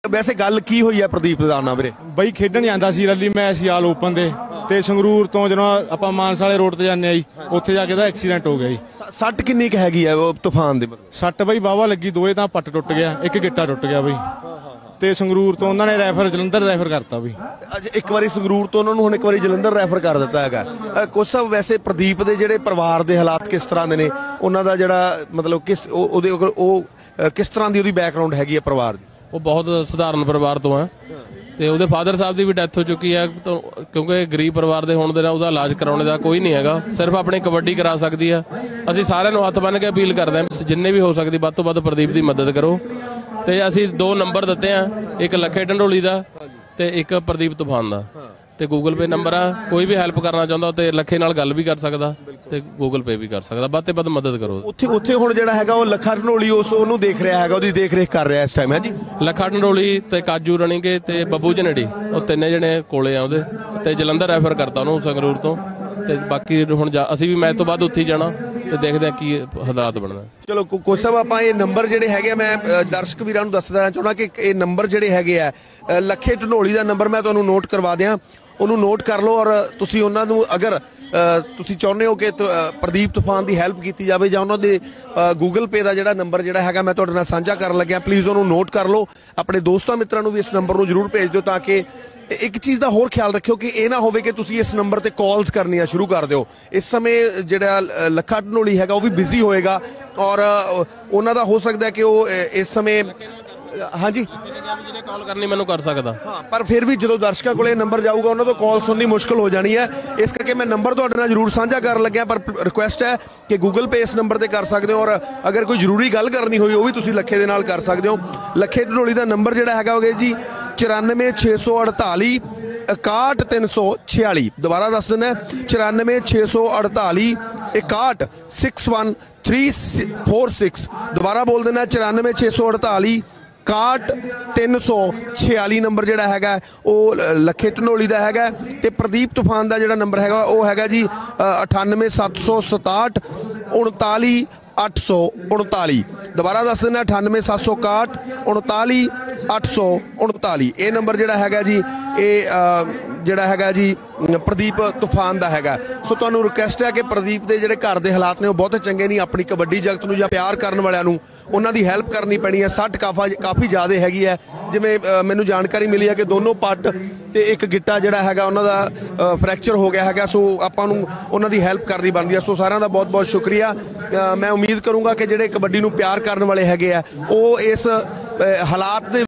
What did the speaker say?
वैसे गल की हुई है प्रदीप दा वीरे? बई खेडन ਜਾਂਦਾ ਸੀ रैली मैच ਸੀ ਆਲ ਓਪਨ ਦੇ ਤੇ ਸੰਗਰੂਰ ਤੋਂ ਜਦੋਂ ਆਪਾਂ ਮਾਨਸਾ ਵਾਲੇ ਰੋਡ ਤੇ ਜਾਂਦੇ ਆ ਜੀ ਉੱਥੇ ਜਾ ਕੇ ਦਾ ਐਕਸੀਡੈਂਟ ਹੋ ਗਿਆ ਜੀ। ਸੱਟ ਕਿੰਨੀ ਕੁ ਹੈਗੀ ਹੈ ਉਹ ਤੂਫਾਨ ਦੇ? ਸੱਟ ਬਈ ਵਾਵਾ ਲੱਗੀ, ਦੋਏ ਤਾਂ ਪੱਟ ਟੁੱਟ ਗਿਆ, ਇੱਕ ਗਿੱਟਾ ਟੁੱਟ ਗਿਆ ਬਈ। ਤੇ ਸੰਗਰੂਰ ਤੋਂ ਉਹਨਾਂ ਨੇ ਰੈਫਰ ਜਲੰਧਰ ਰੈਫਰ ਕਰਤਾ ਬਈ। ਅੱਜ ਇੱਕ ਵਾਰੀ ਸੰਗਰੂਰ ਤੋਂ ਉਹਨਾਂ ਨੂੰ ਹੁਣ ਇੱਕ ਵਾਰੀ ਜਲੰਧਰ ਰੈਫਰ ਕਰ ਦਿੱਤਾ ਹੈਗਾ। ਕੁਛ ਵੈਸੇ ਪ੍ਰਦੀਪ ਦੇ ਜਿਹੜੇ ਪਰਿਵਾਰ ਦੇ ਹਾਲਾਤ ਕਿਸ ਤਰ੍ਹਾਂ ਦੇ ਨੇ, ਉਹਨਾਂ ਦਾ ਜਿਹੜਾ ਮਤਲਬ ਕਿਸ ਉਹਦੇ ਉਹ ਕਿਸ ਤਰ੍ਹਾਂ ਦੀ ਉਹਦੀ ਬੈਕਗ੍ਰਾਉਂਡ ਹੈਗੀ ਹੈ ਪਰਿਵਾਰ ਦੀ? ਉਹ ਬਹੁਤ ਸਧਾਰਨ ਪਰਿਵਾਰ ਤੋਂ ਆ ਤੇ ਉਹਦੇ ਫਾਦਰ ਸਾਹਿਬ ਦੀ ਵੀ ਡੈਥ ਹੋ ਚੁੱਕੀ ਹੈ ਕਿਉਂਕਿ ਗਰੀਬ ਪਰਿਵਾਰ ਦੇ ਹੋਣ ਦੇ ਨਾਲ ਉਹਦਾ ਇਲਾਜ ਕਰਾਉਣੇ ਦਾ ਕੋਈ ਨਹੀਂ ਹੈਗਾ, ਸਿਰਫ ਆਪਣੀ ਕਬੱਡੀ ਕਰਾ ਸਕਦੀ ਆ। ਅਸੀਂ ਸਾਰਿਆਂ ਨੂੰ ਹੱਥ ਬੰਨ੍ਹ ਕੇ ਅਪੀਲ ਕਰਦੇ ਹਾਂ ਜਿੰਨੇ ਵੀ ਹੋ ਸਕਦੀ ਵੱਧ ਤੋਂ ਵੱਧ ਪ੍ਰਦੀਪ ਦੀ ਮਦਦ ਕਰੋ। ਤੇ ਅਸੀਂ 2 ਨੰਬਰ ਦਿੱਤੇ ਆ, ਇੱਕ ਲੱਖੇ ਢੰਡੋਲੀ ਦਾ ਤੇ ਇੱਕ ਪ੍ਰਦੀਪ ਤੂਫਾਨ ਦਾ, ਤੇ ਗੂਗਲ ਪੇ ਨੰਬਰ ਆ। ਕੋਈ ਵੀ ਹੈਲਪ ਕਰਨਾ ਚਾਹੁੰਦਾ ਤੇ ਲੱਖੇ ਨਾਲ ਗੱਲ ਵੀ ਕਰ ਸਕਦਾ ਤੇ ਗੂਗਲ ਪੇ ਵੀ ਕਰ ਸਕਦਾ। ਵੱਧ ਤੋਂ ਵੱਧ ਮਦਦ ਕਰੋ। ਉੱਥੇ ਹੁਣ ਜਿਹੜਾ ਹੈਗਾ ਉਹ ਲੱਖਾ ਢੰਡੋਲੀ ਉਹਨੂੰ ਦੇਖ ਰਿਹਾ ਹੈਗਾ, ਉਹਦੀ ਦੇਖ ਰੇਖ ਕਰ ਰਿਹਾ ਇਸ ਟਾਈਮ ਹੈ ਜੀ। ਲੱਖਾ ਢੰਡੋਲੀ ਤੇ ਕਾਜੂ ਰਣੀਕੇ ਤੇ ਬੱਬੂ ਝਨੇੜੀ, ਉਹ ਤਿੰਨੇ ਜਣੇ ਕੋਲੇ ਆ ਉਹਦੇ, ਤੇ ਜਲੰਧਰ ਰੈਫਰ ਕਰਤਾ ਉਹਨੂੰ ਸੰਗਰੂਰ ਤੋਂ। ਤੇ ਬਾਕੀ ਹੁਣ ਅਸੀਂ ਵੀ ਮੈਚ ਤੋਂ ਬਾਅਦ ਉੱਥੇ ਹੀ ਜਾਣਾ ਤੇ ਦੇਖਦੇ ਆ ਕੀ ਹਾਲਾਤ ਬਣਦਾ। ਚਲੋ ਕੋਚ ਸਾਹਿਬ, ਆਪਾਂ ਇਹ ਨੰਬਰ ਜਿਹੜੇ ਹੈਗੇ ਮੈਂ ਦਰਸ਼ਕ ਵੀਰਾਂ ਨੂੰ ਦੱਸ ਦੇਣਾ ਚਾਹੁੰਦਾ ਕਿ ਇਹ ਨੰਬਰ ਜਿਹੜੇ ਹੈਗੇ ਆ ਲੱਖੇ ਢੰਡੋਲੀ ਦਾ ਨੰਬਰ ਮੈਂ ਤੁਹਾਨੂੰ ਨੋਟ ਕਰਵਾ ਦਿਆਂ, ਉਹਨੂੰ ਨੋਟ ਕਰ ਲਓ। ਔਰ ਤੁਸੀਂ ਉਹਨਾਂ ਨੂੰ ਅਗਰ ਤੁਸੀਂ ਚਾਹੁੰਦੇ ਹੋ ਕਿ ਪ੍ਰਦੀਪ ਤੂਫਾਨ ਦੀ ਹੈਲਪ ਕੀਤੀ ਜਾਵੇ ਜਾਂ ਉਹਨਾਂ ਦੇ ਗੂਗਲ ਪੇ ਦਾ ਜਿਹੜਾ ਨੰਬਰ ਜਿਹੜਾ ਹੈਗਾ ਮੈਂ ਤੁਹਾਡੇ ਨਾਲ ਸਾਂਝਾ ਕਰਨ ਲੱਗਿਆ, ਪਲੀਜ਼ ਉਹਨੂੰ ਨੋਟ ਕਰ ਲਓ। ਆਪਣੇ ਦੋਸਤਾਂ ਮਿੱਤਰਾਂ ਨੂੰ ਵੀ ਇਸ ਨੰਬਰ ਨੂੰ ਜ਼ਰੂਰ ਭੇਜ ਦਿਓ ਤਾਂ ਕਿ ਇੱਕ ਚੀਜ਼ ਦਾ ਹੋਰ ਖਿਆਲ ਰੱਖਿਓ ਕਿ ਇਹ ਨਾ ਹੋਵੇ ਕਿ ਤੁਸੀਂ ਇਸ ਨੰਬਰ ਤੇ ਕਾਲਸ ਕਰਨੀਆਂ ਸ਼ੁਰੂ ਕਰ ਦਿਓ। ਇਸ ਸਮੇਂ ਜਿਹੜਾ ਲੱਖਾ ਢੰਡੋਲੀ ਹੈਗਾ ਉਹ ਵੀ ਬਿਜ਼ੀ ਹੋਏਗਾ ਔਰ ਉਹਨਾਂ ਦਾ ਹੋ ਸਕਦਾ ਕਿ ਉਹ ਇਸ ਸਮੇਂ ਹਾਂਜੀ ਜਿਹਨੇ ਕਾਲ ਕਰਨੀ ਮੈਨੂੰ ਕਰ ਸਕਦਾ। ਹਾਂ, ਪਰ ਫਿਰ ਵੀ ਜਦੋਂ ਦਰਸ਼ਕਾਂ ਕੋਲ ਇਹ ਨੰਬਰ ਜਾਊਗਾ ਉਹਨਾਂ ਤੋਂ ਕਾਲ ਸੁਣਨੀ ਮੁਸ਼ਕਲ ਹੋ ਜਾਣੀ ਹੈ। ਇਸ ਕਰਕੇ ਮੈਂ ਨੰਬਰ ਤੁਹਾਡੇ ਨਾਲ ਜ਼ਰੂਰ ਸਾਂਝਾ ਕਰਨ ਲੱਗਿਆ, ਪਰ ਰਿਕੁਐਸਟ ਹੈ ਕਿ ਗੂਗਲ ਪੇ ਇਸ ਨੰਬਰ ਤੇ ਕਰ ਸਕਦੇ ਹੋ। ਔਰ ਅਗਰ ਕੋਈ ਜ਼ਰੂਰੀ ਗੱਲ ਕਰਨੀ ਹੋਈ ਉਹ ਵੀ ਤੁਸੀਂ ਲੱਖੇ ਦੇ ਨਾਲ ਕਰ ਸਕਦੇ ਹੋ। ਲੱਖੇ ਢੰਡੋਲੀ ਦਾ ਨੰਬਰ ਜਿਹੜਾ ਹੈਗਾ ਹੋਗਾ ਜੀ 94648 61346। ਦੁਬਾਰਾ ਦੱਸ ਦਿੰਦਾ 94648 61346। ਦੁਬਾਰਾ ਬੋਲ ਦੇਣਾ 94648 61346 ਨੰਬਰ ਜਿਹੜਾ ਹੈਗਾ ਉਹ ਲੱਖੇ ਢੰਡੋਲੀ ਦਾ ਹੈਗਾ। ਤੇ ਪ੍ਰਦੀਪ ਤੂਫਾਨ ਦਾ ਜਿਹੜਾ ਨੰਬਰ ਹੈਗਾ ਉਹ ਹੈਗਾ ਜੀ 98767 39839। ਦੁਬਾਰਾ ਦੱਸ ਦਿੰਦਾ 98767 39839। ਇਹ ਨੰਬਰ ਜਿਹੜਾ ਹੈਗਾ ਜੀ ਇਹ ਜਿਹੜਾ ਹੈਗਾ ਜੀ ਪ੍ਰਦੀਪ ਤੂਫਾਨ ਦਾ ਹੈਗਾ। ਸੋ ਤੁਹਾਨੂੰ ਰਿਕੁਐਸਟ ਹੈ ਕਿ ਪ੍ਰਦੀਪ ਦੇ ਜਿਹੜੇ ਘਰ ਦੇ ਹਾਲਾਤ ਨੇ ਉਹ ਬਹੁਤ ਚੰਗੇ ਨਹੀਂ। ਆਪਣੀ ਕਬੱਡੀ ਜਗਤ ਨੂੰ ਜਾਂ ਪਿਆਰ ਕਰਨ ਵਾਲਿਆਂ ਨੂੰ ਉਹਨਾਂ ਦੀ ਹੈਲਪ ਕਰਨੀ ਪੈਣੀ ਹੈ। ਸੱਟ ਕਾਫੀ ਜ਼ਿਆਦਾ ਹੈਗੀ ਹੈ, ਜਿਵੇਂ ਮੈਨੂੰ ਜਾਣਕਾਰੀ ਮਿਲੀ ਹੈ ਕਿ ਦੋਨੋਂ ਪੱਟ ਤੇ ਇੱਕ ਗਿੱਟਾ ਜਿਹੜਾ ਹੈਗਾ ਉਹਨਾਂ ਦਾ ਫ੍ਰੈਕਚਰ ਹੋ ਗਿਆ ਹੈਗਾ। ਸੋ ਆਪਾਂ ਨੂੰ ਉਹਨਾਂ ਦੀ ਹੈਲਪ ਕਰਨੀ ਬਣਦੀ ਹੈ। ਸੋ ਸਾਰਿਆਂ ਦਾ ਬਹੁਤ ਬਹੁਤ ਸ਼ੁਕਰੀਆ। ਮੈਂ ਉਮੀਦ ਕਰੂੰਗਾ ਕਿ ਜਿਹੜੇ ਕਬੱਡੀ ਨੂੰ ਪਿਆਰ ਕਰਨ ਵਾਲੇ ਹੈਗੇ ਆ ਉਹ ਇਸ ਹਾਲਾਤ ਦੇ